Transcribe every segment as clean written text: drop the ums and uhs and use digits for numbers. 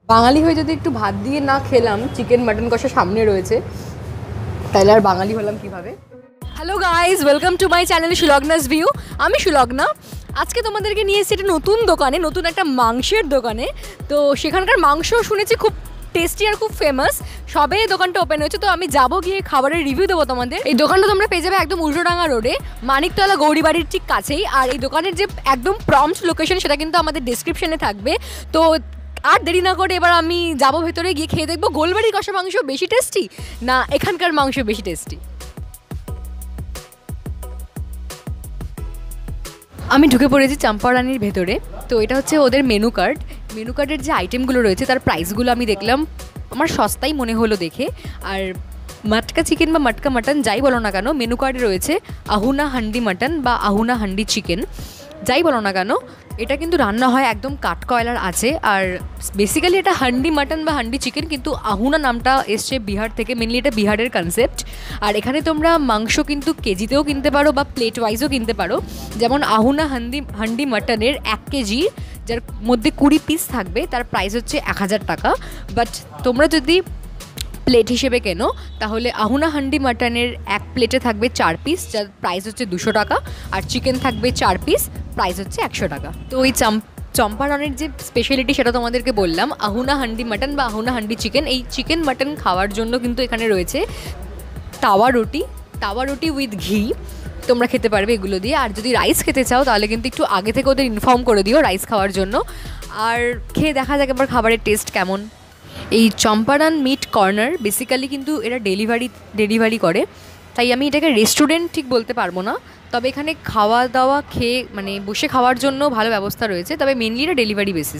বাঙালি হয়ে যদি একটু ভাত দিয়ে না খেলাম, চিকেন মাটন কষা সামনে রয়েছে, তাহলে আর বাঙালি হলাম কিভাবে। Hello guys, welcome to my channel Sulagna's view. আমি সুলগ্না। আজকে তোমাদেরকে নিয়ে এসেছি একটা নতুন দোকানে, নতুন একটা মাংসের দোকানে। তো সেখানকার মাংস শুনেছি খুব টেস্টি আর খুব ফেমাস। সবে দোকানটা ওপেন হয়েছে, তো আমি যাবো গিয়ে খাবারের রিভিউ দেবো তোমাদের। এই দোকানটা তোমরা পেয়ে যাবে একদম উল্টোডাঙ্গা রোডে, মানিকতলা গৌরীবাড়ির ঠিক কাছেই। আর এই দোকানের যে একদম প্রম্পট লোকেশন সেটা কিন্তু আমাদের ডেসক্রিপশনে থাকবে। তো আর দেরি না করে এবার আমি যাবো ভেতরে, গিয়ে খেয়ে দেখবো গোলবাড়ির কষা মাংস বেশি টেস্টি না এখানকার মাংস বেশি টেস্টি। আমি ঢুকে পড়েছি চম্পারানির ভেতরে। তো এটা হচ্ছে ওদের মেনু কার্ড। মেনু কার্ডের যে আইটেমগুলো রয়েছে তার প্রাইসগুলো আমি দেখলাম, আমার সস্তাই মনে হলো দেখে। আর মাটকা চিকেন বা মাটকা মাটন যাই বলো না কেন, মেনু কার্ডে রয়েছে আহুনা হান্ডি মাটন বা আহুনা হান্ডি চিকেন, যাই বলো না কেন এটা কিন্তু রান্না হয় একদম কাঠকয়লার আছে। আর বেসিক্যালি এটা হান্ডি মাটন বা হান্ডি চিকেন, কিন্তু আহুনা নামটা এসছে বিহার থেকে, মেনলি এটা বিহারের কনসেপ্ট। আর এখানে তোমরা মাংস কিন্তু কেজিতেও কিনতে পারো বা প্লেট ওয়াইজও কিনতে পারো। যেমন আহুনা হান্ডি মাটনের 1 কেজি যার মধ্যে 20 পিস থাকবে, তার প্রাইস হচ্ছে 1000 টাকা। বাট তোমরা যদি প্লেট হিসেবে কেনো তাহলে আহুনা হান্ডি মাটনের 1 প্লেটে থাকবে 4 পিস, যার প্রাইস হচ্ছে 200 টাকা। আর চিকেন থাকবে 4 পিস, প্রাইস হচ্ছে 100 টাকা। তো ওই চম্পারনের যে স্পেশালিটি সেটা তোমাদেরকে বললাম, আহুনা হান্ডি মাটন বা আহুনা হান্ডি চিকেন। এই চিকেন মাটন খাওয়ার জন্য কিন্তু এখানে রয়েছে তাওয়া রুটি উইথ ঘি, তোমরা খেতে পারবে এগুলো দিয়ে। আর যদি রাইস খেতে চাও তাহলে কিন্তু একটু আগে থেকে ওদের ইনফর্ম করে দিও রাইস খাওয়ার জন্য। আর খেয়ে দেখা যাক এবার খাবারের টেস্ট কেমন। এই চম্পারান মিট কর্নার বেসিক্যালি কিন্তু এরা ডেলিভারি করে, তাই আমি এটাকে রেস্টুরেন্ট ঠিক বলতে পারবো না। তবে এখানে খাওয়া দাওয়া খেয়ে মানে বসে খাওয়ার জন্য ভালো ব্যবস্থা রয়েছে, তবে মেনলি এটা ডেলিভারি বেসিস।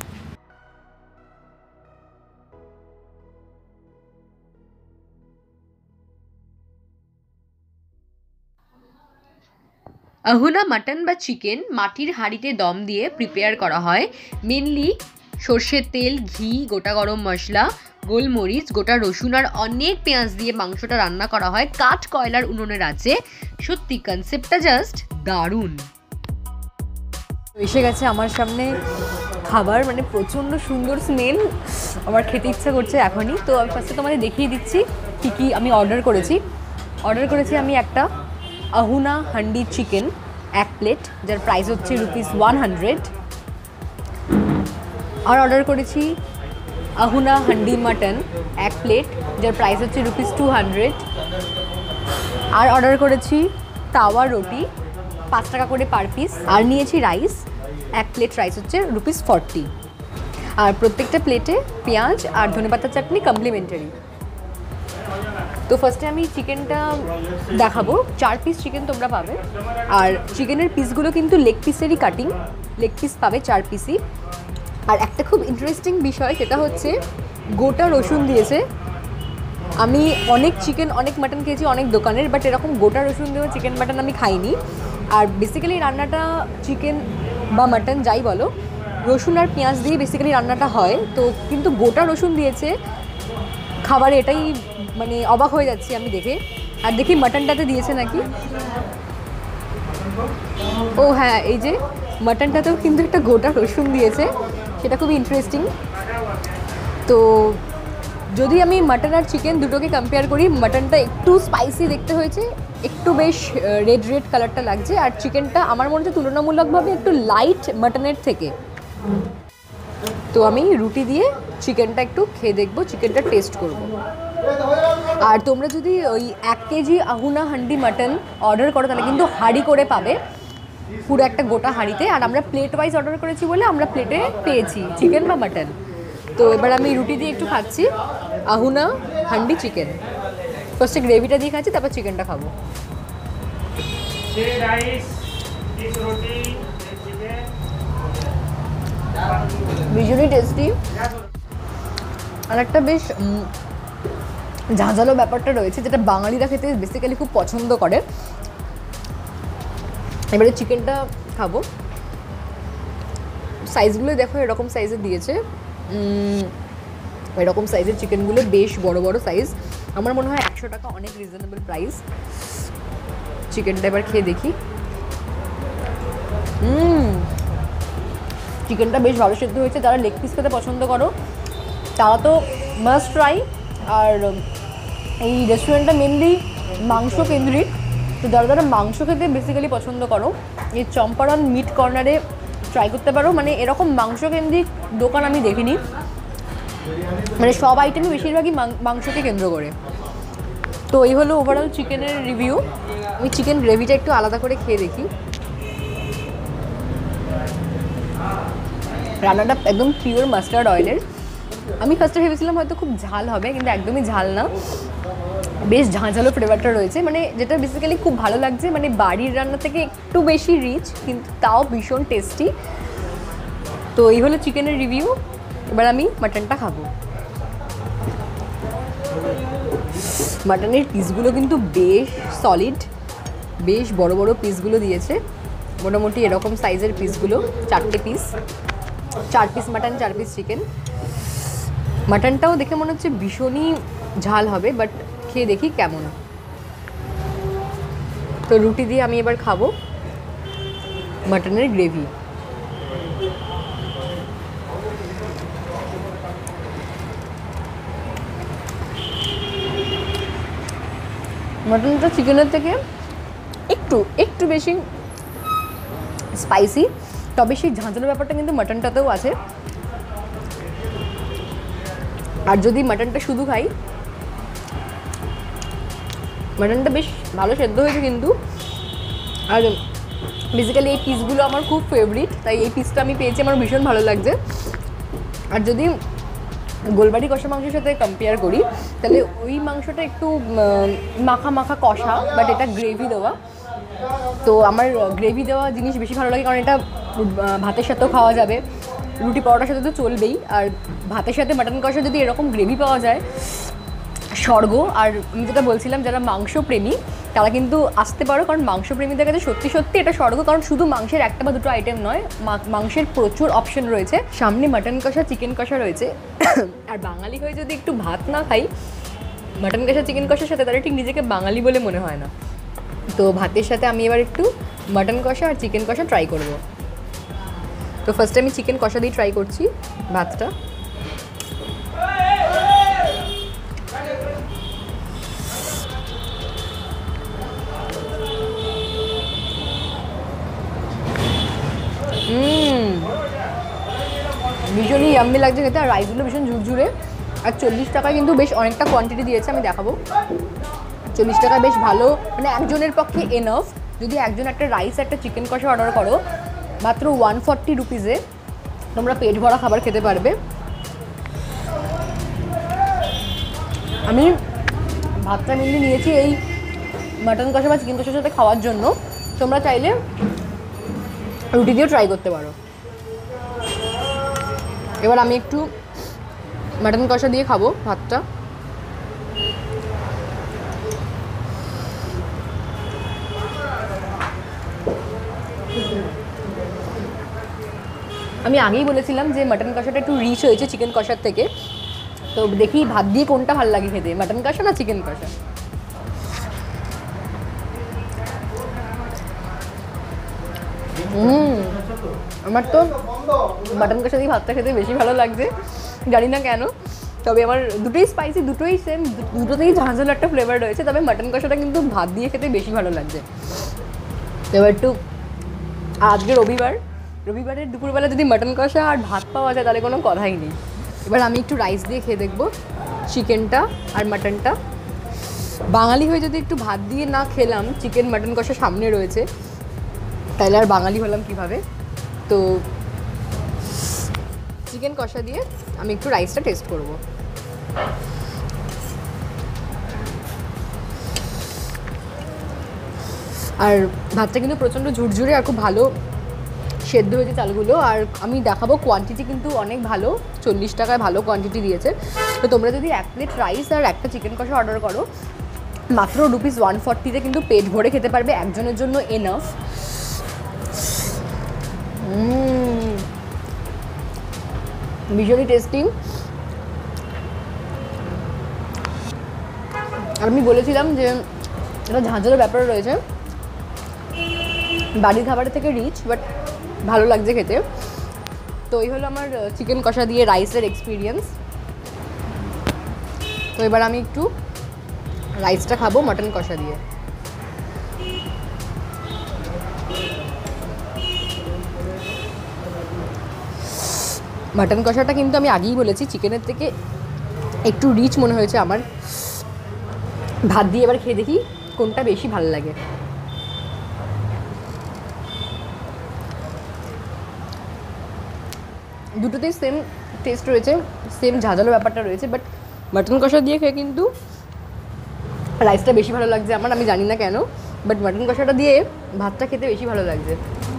আহুনা মাটন বা চিকেন মাটির হাঁড়িতে দম দিয়ে প্রিপেয়ার করা হয়। মেনলি সর্ষের তেল, ঘি, গোটা গরম মশলা, গোলমরিচ, গোটা রসুন আর অনেক পেঁয়াজ দিয়ে মাংসটা রান্না করা হয় কাঠ কয়লার উনুনের আছে। সত্যি কনসেপ্টটা জাস্ট দারুণ। এসে গেছে আমার সামনে খাবার, মানে প্রচণ্ড সুন্দর স্মেল, আমার খেতে ইচ্ছা করছে এখনই। তো আমি ফার্স্টে তোমাদের দেখিয়ে দিচ্ছি কী কী আমি অর্ডার করেছি আমি একটা আহুনা হান্ডি চিকেন 1 প্লেট, যার প্রাইস হচ্ছে ₹100। আর অর্ডার করেছি আহুনা হান্ডি মাটন 1 প্লেট, যার প্রাইস হচ্ছে ₹200। আর অর্ডার করেছি তাওয়া রুটি 5 টাকা করে পার পিস। আর নিয়েছি রাইস 1 প্লেট, রাইস হচ্ছে ₹40। আর প্রত্যেকটা প্লেটে পেঁয়াজ আর ধনেপাতা চাটনি কমপ্লিমেন্টারি। তো ফার্স্টে আমি চিকেনটা দেখাবো। 4 পিস চিকেন তোমরা পাবে। আর চিকেনের পিসগুলো কিন্তু লেগ পিসেরই কাটিং, লেগ পিস পাবে 4 পিসই। আর একটা খুব ইন্টারেস্টিং বিষয় সেটা হচ্ছে গোটা রসুন দিয়েছে। আমি অনেক চিকেন অনেক মাটন খেয়েছি অনেক দোকানের, বাট এরকম গোটা রসুন দেওয়া চিকেন মাটন আমি খাইনি। আর বেসিক্যালি রান্নাটা চিকেন বা মাটন যাই বলো, রসুন আর পেঁয়াজ দিয়ে বেসিক্যালি রান্নাটা হয়। তো কিন্তু গোটা রসুন দিয়েছে খাবারে, এটাই মানে অবাক হয়ে যাচ্ছি আমি দেখে। আর দেখি মাটনটাতে দিয়েছে নাকি। ও হ্যাঁ, এই যে মাটনটাতেও কিন্তু একটা গোটা রসুন দিয়েছে, সেটা খুবই ইন্টারেস্টিং। তো যদি আমি মাটন আর চিকেন দুটোকে কম্পেয়ার করি, মাটনটা একটু স্পাইসি দেখতে হয়েছে, একটু বেশ রেড কালারটা লাগছে। আর চিকেনটা আমার মনে হচ্ছে তুলনামূলকভাবে একটু লাইট মাটনের থেকে। তো আমি রুটি দিয়ে চিকেনটা একটু খেয়ে দেখবো, চিকেনটা টেস্ট করব। আর তোমরা যদি ওই 1 KG ahuna handi mutton order করো তাহলে কিন্তু হাঁড়ি করে পাবে, পুরো একটা গোটা হাঁড়িতে। আর আমরা প্লেট ওয়াইজ অর্ডার করেছি বলে আমরা প্লেটে পেয়েছি চিকেন বা মাটন। তো এবার আমি রুটি দিয়ে একটু খাচ্ছি আহুনা হান্ডি চিকেন। ফার্স্টে গ্রেভিটা দিয়ে খাচ্ছি, তারপর চিকেনটা খাবো। ভীষণই টেস্টি। আর একটা বেশ ঝাঁঝালো ব্যাপারটা রয়েছে, যেটা বাঙালিরা খেতে বেসিক্যালি খুব পছন্দ করে। এবারে চিকেনটা খাবো। সাইজগুলো দেখো, এরকম সাইজের দিয়েছে, এরকম সাইজের চিকেনগুলো বেশ বড় বড় সাইজ। আমার মনে হয় 100 টাকা অনেক রিজনেবল প্রাইস। চিকেনটা এবার খেয়ে দেখি। চিকেনটা বেশ ভালো সেদ্ধ হয়েছে। যারা লেগ পিস খেতে পছন্দ করো তারা তো মাস্ট ট্রাই। আর এই রেস্টুরেন্টটা মেনলি মাংস কেন্দ্রিক, তো যারা যারা মাংস খেতে বেসিক্যালি পছন্দ করো এই চম্পারন মিট কর্নারে ট্রাই করতে পারো। মানে এরকম মাংস কেন্দ্রিক দোকান আমি দেখিনি, মানে সব আইটেমই বেশিরভাগই মাংসকে কেন্দ্র করে। তো এই হলো ওভারঅল চিকেনের রিভিউ। আমি চিকেন গ্রেভিটা একটু আলাদা করে খেয়ে দেখি। রান্নাটা একদম পিওর মাস্টার্ড অয়েলের। আমি ফার্স্টে ভেবেছিলাম হয়তো খুব ঝাল হবে, কিন্তু একদমই ঝাল না, বেশ ঝাঁঝালো ফ্লেভারটা রয়েছে, মানে যেটা বেসিক্যালি খুব ভালো লাগছে। মানে বাড়ির রান্না থেকে একটু বেশি রিচ, কিন্তু তাও ভীষণ টেস্টি। তো এই হলো চিকেনের রিভিউ। এবার আমি মাটনটা খাবো। মাটনের পিসগুলো কিন্তু বেশ সলিড, বেশ বড় বড় পিসগুলো দিয়েছে, মোটামুটি এরকম সাইজের পিসগুলো, 4টে piece, 4 piece mutton 4 piece chicken. মাটনটাও দেখে মনে হচ্ছে ভীষণই ঝাল হবে, বাট খেয়ে দেখি কেমন। তো রুটি দিয়ে আমি এবার খাবো মাটনের গ্রেভি। মাটনটা চিকেনের থেকে একটু বেশি স্পাইসি, তবে সেই ঝাঁঝালো ব্যাপারটা কিন্তু মাটনটাতেও আছে। আর যদি মাটনটা শুধু খাই, মাটনটা বেশ ভালো সেদ্ধ হয়েছে কিন্তু। আর বেসিক্যালি এই পিসগুলো আমার খুব ফেভারিট, তাই এই পিসটা আমি পেয়েছি, আমার ভীষণ ভালো লাগছে। আর যদি গোলবাড়ি কষা মাংসের সাথে কম্পেয়ার করি, তাহলে ওই মাংসটা একটু মাখা মাখা কষা, বাট এটা গ্রেভি দেওয়া। তো আমার গ্রেভি দেওয়া জিনিস বেশি ভালো লাগে, কারণ এটা ভাতের সাথেও খাওয়া যাবে, রুটি পরোটার সাথে তো চলবেই। আর ভাতের সাথে মাটন কষা যদি এরকম গ্রেভি পাওয়া যায়, স্বর্গ। আর আমি যেটা বলছিলাম, যারা মাংস প্রেমী তারা কিন্তু আসতে পারো, কারণ মাংস প্রেমীদের কাছে সত্যি সত্যি এটা স্বর্গ। কারণ শুধু মাংসের একটা বা দুটো আইটেম নয়, মাংসের প্রচুর অপশন রয়েছে। সামনে মাটন কষা, চিকেন কষা রয়েছে। আর বাঙালি হয়ে যদি একটু ভাত না খাই মাটন কষা চিকেন কষার সাথে, তাহলে ঠিক নিজেকে বাঙালি বলে মনে হয় না। তো ভাতের সাথে আমি এবার একটু মাটন কষা আর চিকেন কষা ট্রাই করব। তো ফার্স্টে আমি চিকেন কষা দিয়ে ট্রাই করছি ভাতটা। ভীষণই ইয়াম্মি লাগছে খেতে। আর রাইসগুলো ভীষণ ঝুরঝুরে। আর 40 টাকায় কিন্তু বেশ অনেকটা কোয়ান্টিটি দিয়েছে, আমি দেখাবো। 40 টাকা বেশ ভালো, মানে একজনের পক্ষে এনাফ। যদি একজন একটা রাইস একটা চিকেন কষা অর্ডার করো, মাত্র 140 রুপিসে তোমরা পেট ভরা খাবার খেতে পারবে। আমি ভাতটা মেনলি নিয়েছি এই মাটন কষা বা চিকেন কষার সাথে খাওয়ার জন্য। তোমরা চাইলে রুটি দিয়েও ট্রাই করতে পারো। এবার আমি একটু মাটন কষা দিয়ে খাবো ভাতটা। আমি আগেই বলেছিলাম যে মাটন কষাটা একটু রিচ হয়েছে চিকেন কষার থেকে। তো দেখি ভাত দিয়ে কোনটা ভালো লাগে খেতে, মাটন কষা না চিকেন কষা। আমার তো মাটন কষা দিয়ে ভাতটা খেতে বেশি ভালো লাগছে, জানি না কেন। তবে আমার দুটোই স্পাইসি, দুটোই সেম, দুটোতেই ঝাঁঝালো একটা ফ্লেভার রয়েছে। তবে মাটন কষাটা কিন্তু ভাত দিয়ে খেতে বেশি ভালো লাগছে। এবার একটু, আজকে রবিবারের দুপুরবেলা যদি মাটন কষা আর ভাত পাওয়া যায় তাহলে কোনো কথাই নেই। এবার আমি একটু রাইস দিয়ে খেয়ে দেখবো চিকেনটা আর মাটনটা। বাঙালি হয়ে যদি একটু ভাত দিয়ে না খেলাম, চিকেন মাটন কষা সামনে রয়েছে, তাহলে আর বাঙালি হলাম কীভাবে। তো চিকেন কষা দিয়ে আমি একটু রাইসটা টেস্ট করব। আর ভাতটা কিন্তু প্রচণ্ড ঝুরঝুরে আর খুব ভালো সেদ্ধ হয়েছে চালগুলো। আর আমি দেখাবো কোয়ান্টিটি কিন্তু অনেক ভালো, 40 টাকায় ভালো কোয়ান্টিটি দিয়েছে। তো তোমরা যদি 1 প্লেট রাইস আর একটা চিকেন কষা অর্ডার করো, মাত্র রুপিস 140-তে কিন্তু পেট ভরে খেতে পারবে, একজনের জন্য এনাফ। ভীষণই টেস্টি। আর আমি বলেছিলাম যে এটা ঝাঁঝালো ব্যাপার রয়েছে, বাড়ির খাবারের থেকে রিচ, বাট ভালো লাগছে খেতে। তো এই হলো আমার চিকেন কষা দিয়ে রাইসের এক্সপিরিয়েন্স। তো এবার আমি একটু রাইসটা খাবো মাটন কষা দিয়ে। মাটন কষাটা কিন্তু আমি আগেই বলেছি চিকেনের থেকে একটু রিচ মনে হয়েছে আমার। ভাত দিয়ে এবার খেয়ে দেখি কোনটা বেশি ভালো লাগে। দুটোতেই সেম টেস্ট রয়েছে, সেম ঝাঁঝালো ব্যাপারটা রয়েছে, বাট মাটন কষা দিয়ে খেয়ে কিন্তু রাইসটা বেশি ভালো লাগছে আমার। আমি জানি না কেন, বাট মাটন কষাটা দিয়ে ভাতটা খেতে বেশি ভালো লাগছে।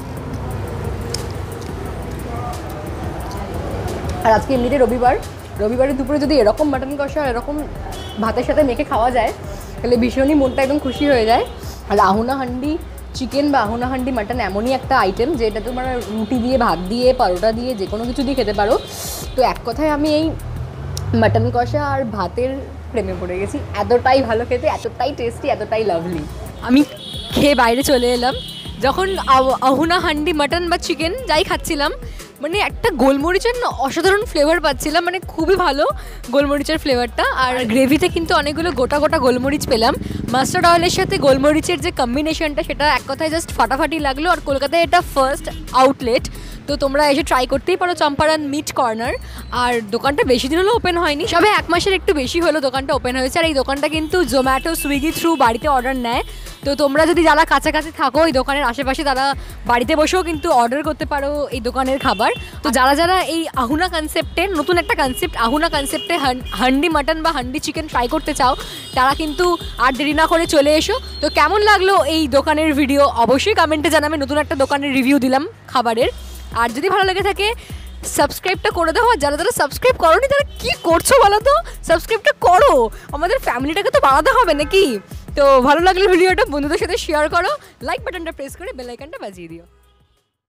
আর আজকে এমনিতে রবিবারের দুপুরে যদি এরকম মাটন কষা এরকম ভাতের সাথে মেখে খাওয়া যায় তাহলে ভীষণই মনটা একদম খুশি হয়ে যায়। আর আহুনা হান্ডি চিকেন বা আহুনা হান্ডি মাটন এমনই একটা আইটেম যেটা তোমরা রুটি দিয়ে, ভাত দিয়ে, পরোটা দিয়ে, যে কোনো কিছু দিয়ে খেতে পারো। তো এক কথায় আমি এই মাটন কষা আর ভাতের প্রেমে পড়ে গেছি। এতটাই ভালো খেতে, এতটাই টেস্টি, এতটাই লাভলি। আমি খেয়ে বাইরে চলে এলাম। যখন আহুনা হান্ডি মাটন বা চিকেন যাই খাচ্ছিলাম, মানে একটা গোলমরিচের না অসাধারণ ফ্লেভার পাচ্ছিলাম, মানে খুবই ভালো গোলমরিচের ফ্লেভারটা। আর গ্রেভিতে কিন্তু অনেকগুলো গোটা গোটা গোলমরিচ পেলাম। মাস্টার্ড অয়েলের সাথে গোলমরিচের যে কম্বিনেশনটা সেটা এক কথায় জাস্ট ফাটাফাটি লাগলো। আর কলকাতায় এটা ফার্স্ট আউটলেট, তো তোমরা এসে ট্রাই করতেই পারো চম্পারন মিট কর্নার। আর দোকানটা বেশি দিন হলো ওপেন হয়নি, সবে 1 মাসের একটু বেশি হলো দোকানটা ওপেন হয়েছে। আর এই দোকানটা কিন্তু জোম্যাটো, সুইগি থ্রু বাড়িতে অর্ডার নেয়। তো তোমরা যদি যারা কাছাকাছি থাকো এই দোকানের আশেপাশে, তারা বাড়িতে বসেও কিন্তু অর্ডার করতে পারো এই দোকানের খাবার। তো যারা যারা এই আহুনা কনসেপ্টে, নতুন একটা কনসেপ্ট আহুনা কনসেপ্টে হান্ডি মাটন বা হান্ডি চিকেন ট্রাই করতে চাও, তারা কিন্তু আর দেরি না করে চলে এসো। তো কেমন লাগলো এই দোকানের ভিডিও অবশ্যই কমেন্টে জানাবে। নতুন একটা দোকানের রিভিউ দিলাম খাবারের। আর যদি ভালো লেগে থাকে সাবস্ক্রাইবটা করে দাও। আর যারা যারা সাবস্ক্রাইব করোনি তারা কী করছো বলো তো, সাবস্ক্রাইবটা করো, আমাদের ফ্যামিলিটাকে তো বাড়াতে হবে নাকি। তো ভালো লাগলে ভিডিওটা বন্ধুদের সাথে শেয়ার করো, লাইক বাটনটা প্রেস করে বেল আইকনটা বাজিয়ে দিও।